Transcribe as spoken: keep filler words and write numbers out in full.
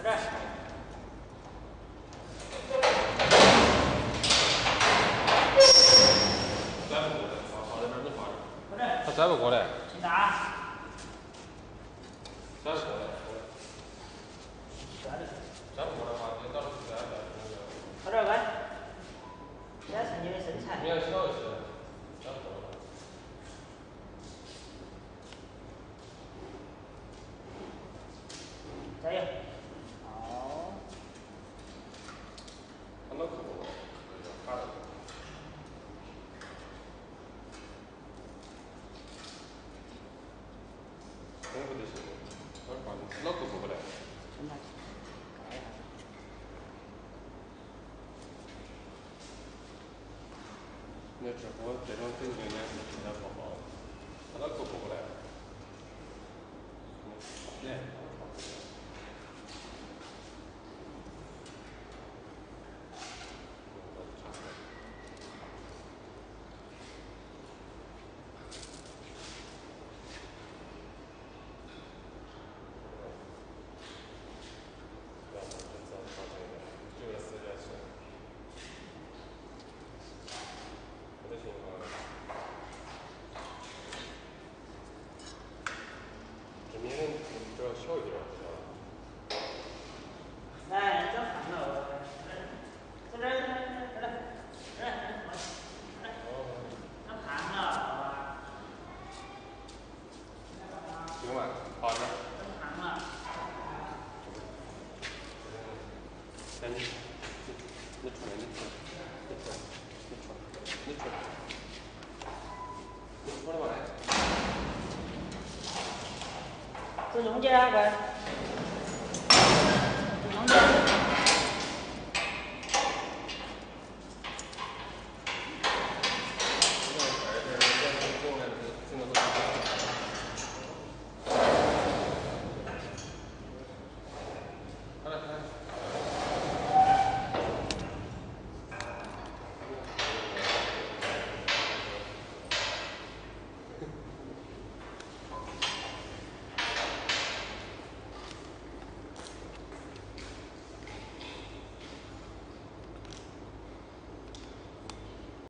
这儿。 拽不过来，放放在这儿能放着。 搁这儿。 他拽不过来。 你打。 拽不过来。 拽的。 拽不过来的话，你到时候拽拽那个。 到这儿来。这是你的身材。 你要小一些，拽不过来。 加油！好。 他能克服，卡了。真不得行，老放老克服不来。 真的。搞一下。 那直播这种整经验是实在不好，他都克服不来。来。 小一点， 来，整胖了，这这这这这这这这，整胖了， 行吧，好的。 整胖了。 赶紧，你出来，你出来，你出来，你出来，你出来，你出来嘛！ 走中间，乖。走中间。